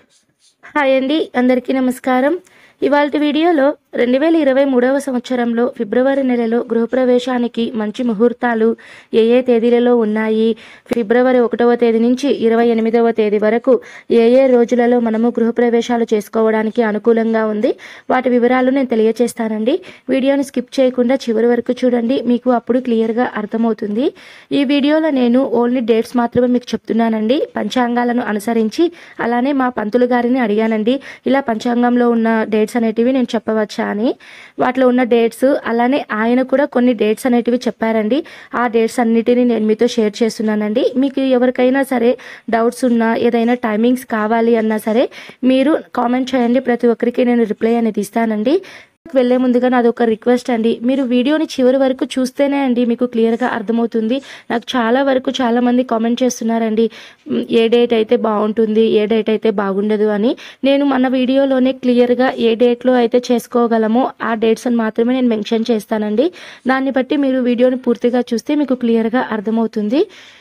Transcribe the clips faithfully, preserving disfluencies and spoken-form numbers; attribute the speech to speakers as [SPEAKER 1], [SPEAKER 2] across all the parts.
[SPEAKER 1] Hi అండి, అందరికీ నమస్కారం. ఇవాల్టి వీడియోలో రెండు వేల ఇరవై మూడవ సంవత్సరంలో ఫిబ్రవరి నెలలో గృహప్రవేశానికి మంచి ముహూర్తాలు ఏ ఏ తేదీలలో ఉన్నాయి, ఫిబ్రవరి ఒకటవ తేదీ నుంచి ఇరవై ఎనిమిదవ తేదీ వరకు ఏ ఏ రోజులలో మనము గృహప్రవేశాలు చేసుకోవడానికి అనుకూలంగా ఉంది, వాటి వివరాలు నేను తెలియచేస్తానండి. వీడియోని స్కిప్ చేయకుండా చివరి వరకు చూడండి, మీకు అప్పుడు క్లియర్గా అర్థమవుతుంది. ఈ వీడియోలో నేను ఓన్లీ డేట్స్ మాత్రమే మీకు చెప్తున్నానండి, పంచాంగాలను అనుసరించి. అలానే మా పంతులు గారిని అడిగానండి, ఇలా పంచాంగంలో ఉన్న డేట్స్ అనేటివి నేను చెప్పవచ్చా అని. వాటిలో ఉన్న డేట్స్ అలానే ఆయన కూడా కొన్ని డేట్స్ అనేటివి చెప్పారండి. ఆ డేట్స్ అన్నిటిని నేను మీతో షేర్ చేస్తున్నానండి. మీకు ఎవరికైనా సరే డౌట్స్ ఉన్నా, ఏదైనా టైమింగ్స్ కావాలి అన్నా సరే మీరు కామెంట్ చేయండి, ప్రతి ఒక్కరికి నేను రిప్లై అనేది ఇస్తానండి. వెళ్ళే ముందుగా నాది ఒక రిక్వెస్ట్ అండి, మీరు వీడియోని చివరి వరకు చూస్తేనే అండి మీకు క్లియర్గా అర్థమవుతుంది. నాకు చాలా వరకు చాలామంది కామెంట్ చేస్తున్నారండి, ఏ డేట్ అయితే బాగుంటుంది, ఏ డేట్ అయితే బాగుండదు అని. నేను మన వీడియోలోనే క్లియర్గా ఏ డేట్లో అయితే చేసుకోగలమో ఆ డేట్స్ అని మాత్రమే నేను మెన్షన్ చేస్తానండి. దాన్ని బట్టి మీరు వీడియోని పూర్తిగా చూస్తే మీకు క్లియర్గా అర్థమవుతుంది.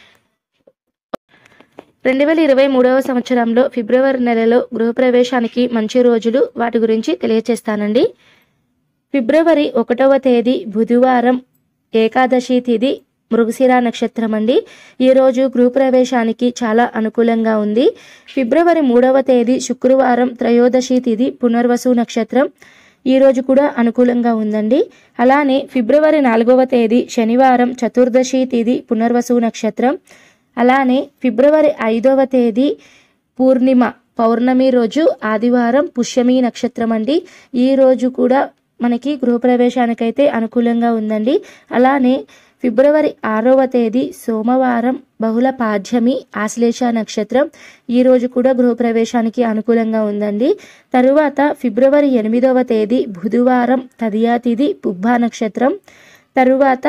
[SPEAKER 1] రెండు వేల ఇరవై మూడవ సంవత్సరంలో ఫిబ్రవరి నెలలో గృహప్రవేశానికి మంచి రోజులు, వాటి గురించి తెలియచేస్తానండి. ఫిబ్రవరి ఒకటవ తేదీ బుధవారం, ఏకాదశి తిథి, మృగశిర నక్షత్రం అండి. ఈరోజు గృహప్రవేశానికి చాలా అనుకూలంగా ఉంది. ఫిబ్రవరి మూడవ తేదీ శుక్రవారం, త్రయోదశి తిథి, పునర్వసు నక్షత్రం. ఈరోజు కూడా అనుకూలంగా ఉందండి. అలానే ఫిబ్రవరి నాలుగవ తేదీ శనివారం, చతుర్దశి తిథి, పునర్వసు నక్షత్రం. అలానే ఫిబ్రవరి ఐదవ తేదీ పూర్ణిమ, పౌర్ణమి రోజు, ఆదివారం, పుష్యమి నక్షత్రం అండి. ఈ రోజు కూడా మనకి గృహప్రవేశానికైతే అనుకూలంగా ఉందండి. అలానే ఫిబ్రవరి ఆరవ తేదీ సోమవారం, బహుళ పాడ్యమి, ఆశ్లేష నక్షత్రం. ఈరోజు కూడా గృహప్రవేశానికి అనుకూలంగా ఉందండి. తరువాత ఫిబ్రవరి ఎనిమిదవ తేదీ బుధవారం, తదియా తిథి, పుబ్బా నక్షత్రం. తరువాత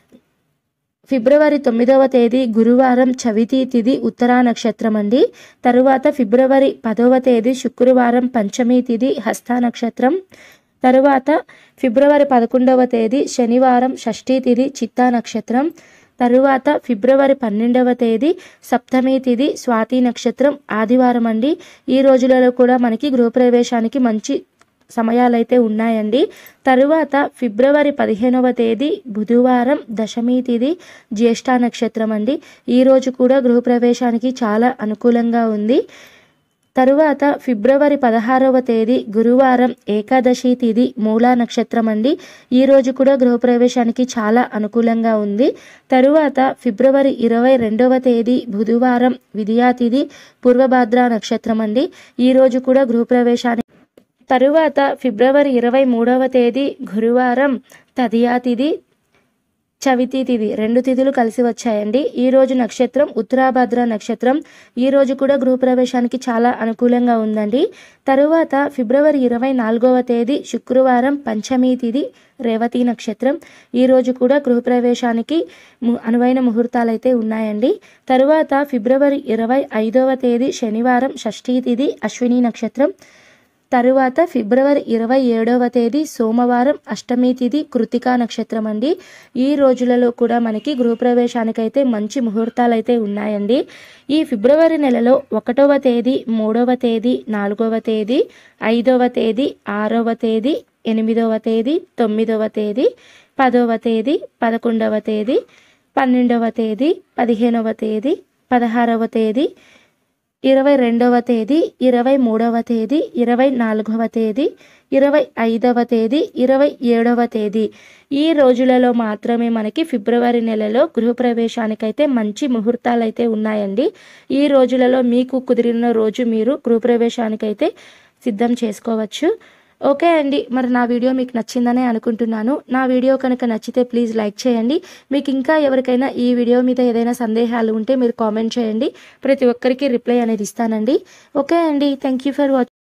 [SPEAKER 1] ఫిబ్రవరి తొమ్మిదవ తేదీ గురువారం, చవితి తిథి, ఉత్తరా నక్షత్రం అండి. తరువాత ఫిబ్రవరి పదవ తేదీ శుక్రవారం, పంచమి తిథి, హస్త నక్షత్రం. తరువాత ఫిబ్రవరి పదకొండవ తేదీ శనివారం, షష్ఠీ తిథి, చిత్తా నక్షత్రం. తరువాత ఫిబ్రవరి పన్నెండవ తేదీ సప్తమి తిథి, స్వాతి నక్షత్రం, ఆదివారం అండి. ఈ రోజులలో కూడా మనకి గృహప్రవేశానికి మంచి సమయాలైతే ఉన్నాయండి. తరువాత ఫిబ్రవరి పదిహేనవ తేదీ బుధవారం, దశమి తిథి, జ్యేష్ఠ నక్షత్రం అండి. ఈరోజు కూడా గృహప్రవేశానికి చాలా అనుకూలంగా ఉంది. తరువాత ఫిబ్రవరి పదహారవ తేదీ గురువారం, ఏకాదశి తిథి, మూలా నక్షత్రం అండి. ఈరోజు కూడా గృహప్రవేశానికి చాలా అనుకూలంగా ఉంది. తరువాత ఫిబ్రవరి ఇరవై రెండవ తేదీ బుధవారం, విద్యా తిథి, పూర్వభాద్ర నక్షత్రం అండి. ఈరోజు కూడా గృహప్రవేశానికి. తరువాత ఫిబ్రవరి ఇరవై మూడవ తేదీ గురువారం, తదియా తిథి, చవితి తిథి, రెండు తిథులు కలిసి వచ్చాయండి. ఈరోజు నక్షత్రం ఉత్తరాభద్ర నక్షత్రం. ఈరోజు కూడా గృహప్రవేశానికి చాలా అనుకూలంగా ఉందండి. తరువాత ఫిబ్రవరి ఇరవై నాలుగవ తేదీ శుక్రవారం, పంచమి తిథి, రేవతి నక్షత్రం. ఈరోజు కూడా గృహప్రవేశానికి అనువైన ముహూర్తాలు అయితే ఉన్నాయండి. తరువాత ఫిబ్రవరి ఇరవై ఐదవ తేదీ శనివారం, షష్ఠీ తిథి, అశ్విని నక్షత్రం. తరువాత ఫిబ్రవరి ఇరవై ఏడవ తేదీ సోమవారం, అష్టమి తిథి, కృతికా నక్షత్రం అండి. ఈ రోజులలో కూడా మనకి గృహప్రవేశానికైతే మంచి ముహూర్తాలు అయితే ఉన్నాయండి. ఈ ఫిబ్రవరి నెలలో ఒకటవ తేదీ, మూడవ తేదీ, నాలుగవ తేదీ, ఐదవ తేదీ, ఆరవ తేదీ, ఎనిమిదవ తేదీ, తొమ్మిదవ తేదీ, పదవ తేదీ, పదకొండవ తేదీ, పన్నెండవ తేదీ, పదిహేనవ తేదీ, పదహారవ తేదీ, ఇరవై రెండవ తేదీ, ఇరవై మూడవ తేదీ, ఇరవై నాలుగవ తేదీ, ఇరవై ఐదవ తేదీ, ఇరవై ఏడవ తేదీ. ఈ రోజులలో మాత్రమే మనకి ఫిబ్రవరి నెలలో గృహప్రవేశానికైతే మంచి ముహూర్తాలు అయితే ఉన్నాయండి. ఈ రోజులలో మీకు కుదిరిన రోజు మీరు గృహప్రవేశానికైతే సిద్ధం చేసుకోవచ్చు. ఓకే అండి, మరి నా వీడియో మీకు నచ్చిందనే అనుకుంటున్నాను. నా వీడియో కనుక నచ్చితే ప్లీజ్ లైక్ చేయండి. మీకు ఇంకా ఎవరికైనా ఈ వీడియో మీద ఏదైనా సందేహాలు ఉంటే మీరు కామెంట్ చేయండి, ప్రతి ఒక్కరికి రిప్లై అనేది ఇస్తానండి. ఓకే అండి, థ్యాంక్ యూ ఫర్ వాచింగ్.